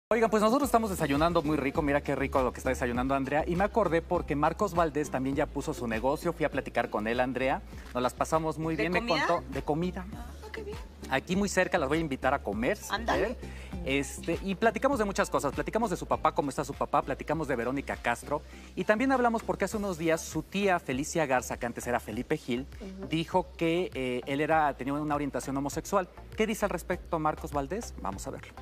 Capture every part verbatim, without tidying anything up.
Oigan, pues nosotros estamos desayunando muy rico, mira qué rico lo que está desayunando Andrea, y me acordé porque Marcos Valdés también ya puso su negocio, fui a platicar con él, Andrea, nos las pasamos muy ¿De bien, comida? me contó de comida. Ah, qué bien. Aquí muy cerca las voy a invitar a comer. Ándale. ¿eh? Este, y platicamos de muchas cosas, platicamos de su papá, cómo está su papá, platicamos de Verónica Castro, y también hablamos porque hace unos días su tía Felicia Garza, que antes era Felipe Gil, uh-huh. dijo que eh, él era, tenía una orientación homosexual. ¿Qué dice al respecto Marcos Valdés? Vamos a verlo.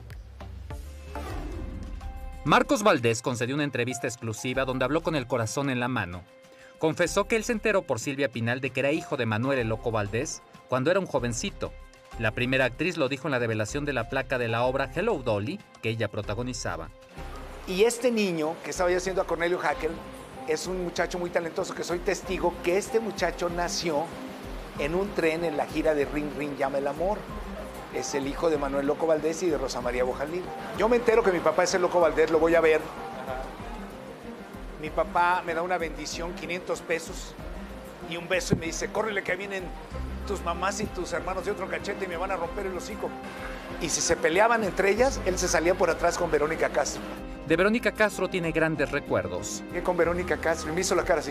Marcos Valdés concedió una entrevista exclusiva donde habló con el corazón en la mano. Confesó que él se enteró por Silvia Pinal de que era hijo de Manuel el Loco Valdés cuando era un jovencito. La primera actriz lo dijo en la develación de la placa de la obra Hello Dolly, que ella protagonizaba. Y este niño que estaba yo haciendo a Cornelio Hackel es un muchacho muy talentoso que soy testigo que este muchacho nació en un tren en la gira de Ring Ring Llama el Amor. Es el hijo de Manuel Loco Valdés y de Rosa María Bojalín. Yo me entero que mi papá es el Loco Valdés, lo voy a ver. Ajá. Mi papá me da una bendición, quinientos pesos y un beso y me dice, córrele que vienen tus mamás y tus hermanos de otro cachete y me van a romper el hocico. Y si se peleaban entre ellas, él se salía por atrás con Verónica Castro. De Verónica Castro tiene grandes recuerdos. ¿Qué con Verónica Castro? Y me hizo la cara así.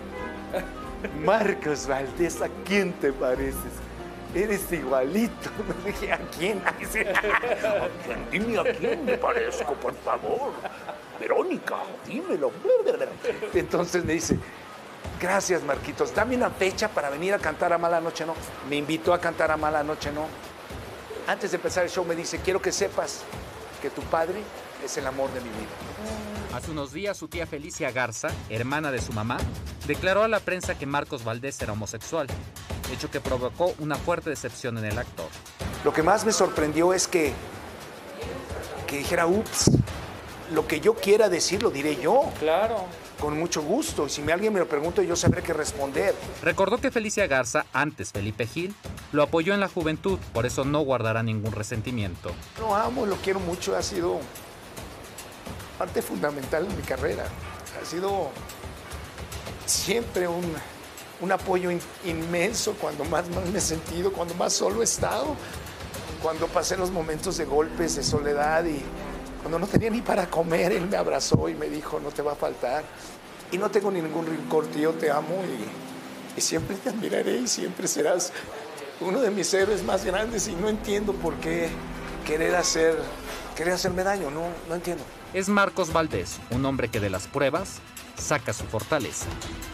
Marcos Valdés, ¿a quién te pareces? Eres igualito. Me dije, ¿a quién? ¿A quién? Dime a quién me parezco, por favor. Verónica, dímelo. Entonces me dice, gracias, Marquitos. Dame una fecha para venir a cantar a Mala Noche No. Me invitó a cantar a Mala Noche No. Antes de empezar el show me dice, quiero que sepas que tu padre es el amor de mi vida. Hace unos días su tía Felicia Garza, hermana de su mamá, declaró a la prensa que Marcos Valdés era homosexual, hecho que provocó una fuerte decepción en el actor. Lo que más me sorprendió es que, que dijera, ups, lo que yo quiera decir lo diré yo. Claro. Con mucho gusto. Y si alguien me lo pregunta, yo sabré qué responder. Recordó que Felicia Garza, antes Felipe Gil, lo apoyó en la juventud, por eso no guardará ningún resentimiento. Lo amo, lo quiero mucho, ha sido parte fundamental en mi carrera. Ha sido siempre un, un apoyo in, inmenso cuando más, más me he sentido, cuando más solo he estado, cuando pasé los momentos de golpes, de soledad y cuando no tenía ni para comer, él me abrazó y me dijo, no te va a faltar. Y no tengo ningún rencor, tío, te amo y, y siempre te admiraré y siempre serás uno de mis héroes más grandes y no entiendo por qué querer, hacer, querer hacerme daño, no, no entiendo. Es Marcos Valdés, un hombre que de las pruebas saca su fortaleza.